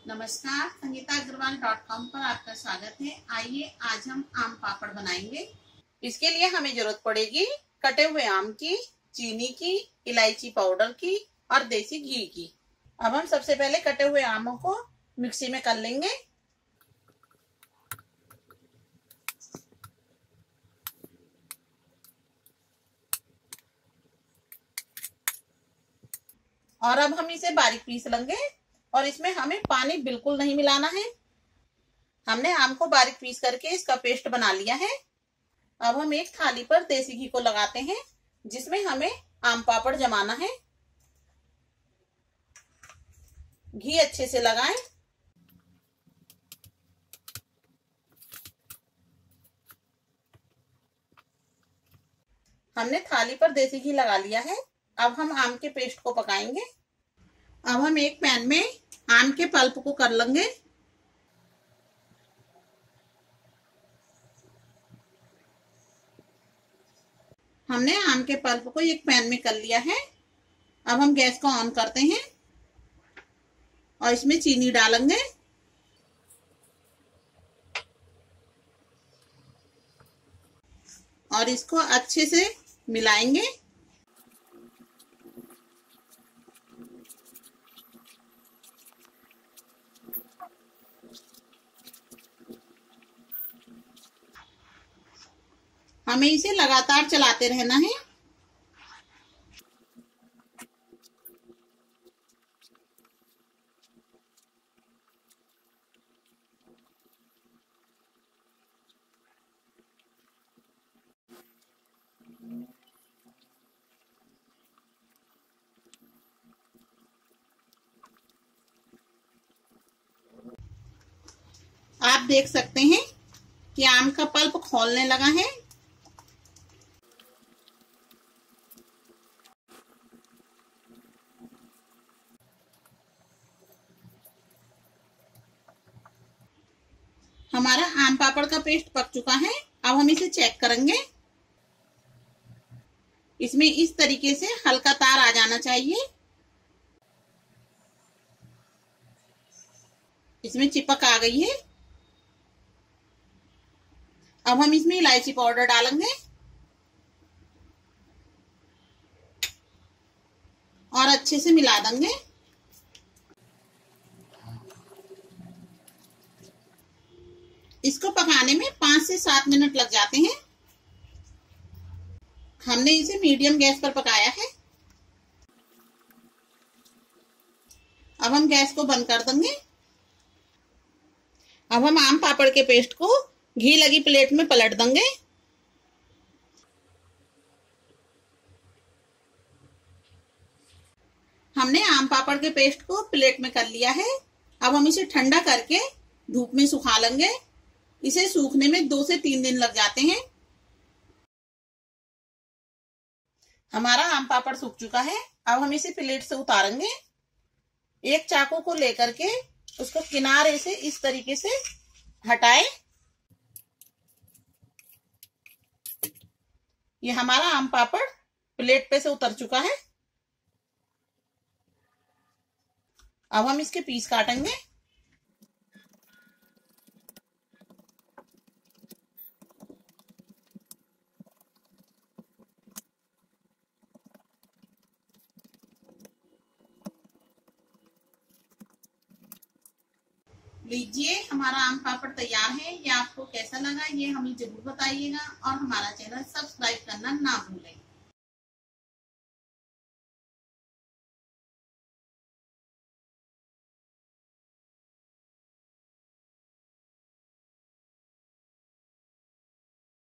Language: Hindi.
नमस्कार, संगीताअग्रवाल.com पर आपका स्वागत है। आइए आज हम आम पापड़ बनाएंगे। इसके लिए हमें जरूरत पड़ेगी कटे हुए आम की, चीनी की, इलायची पाउडर की और देसी घी की। अब हम सबसे पहले कटे हुए आमों को मिक्सी में कर लेंगे। और अब हम इसे बारीक पीस लेंगे और इसमें हमें पानी बिल्कुल नहीं मिलाना है। हमने आम को बारीक पीस करके इसका पेस्ट बना लिया है। अब हम एक थाली पर देसी घी को लगाते हैं जिसमें हमें आम पापड़ जमाना है। घी अच्छे से लगाएं। हमने थाली पर देसी घी लगा लिया है। अब हम आम के पेस्ट को पकाएंगे। अब हम एक पैन में आम के पल्प को कर लेंगे। हमने आम के पल्प को एक पैन में कर लिया है। अब हम गैस को ऑन करते हैं और इसमें चीनी डालेंगे। और इसको अच्छे से मिलाएंगे। हमें इसे लगातार चलाते रहना है। आप देख सकते हैं कि आम का पल्प खौलने लगा है। हमारा आम पापड़ का पेस्ट पक चुका है। अब हम इसे चेक करेंगे। इसमें इस तरीके से हल्का तार आ जाना चाहिए। इसमें चिपक आ गई है। अब हम इसमें इलायची पाउडर डालेंगे और अच्छे से मिला देंगे। इसको पकाने में 5 से 7 मिनट लग जाते हैं। हमने इसे मीडियम गैस पर पकाया है। अब हम गैस को बंद कर देंगे। अब हम आम पापड़ के पेस्ट को घी लगी प्लेट में पलट देंगे। हमने आम पापड़ के पेस्ट को प्लेट में कर लिया है। अब हम इसे ठंडा करके धूप में सुखा लेंगे। इसे सूखने में 2 से 3 दिन लग जाते हैं। हमारा आम पापड़ सूख चुका है। अब हम इसे प्लेट से उतारेंगे। एक चाकू को लेकर के उसको किनारे से इस तरीके से हटाएं। ये हमारा आम पापड़ प्लेट पे से उतर चुका है। अब हम इसके पीस काटेंगे। लीजिए, हमारा आम पापड़ तैयार है। ये आपको कैसा लगा ये हमें जरूर बताइएगा और हमारा चैनल सब्सक्राइब करना ना भूलें।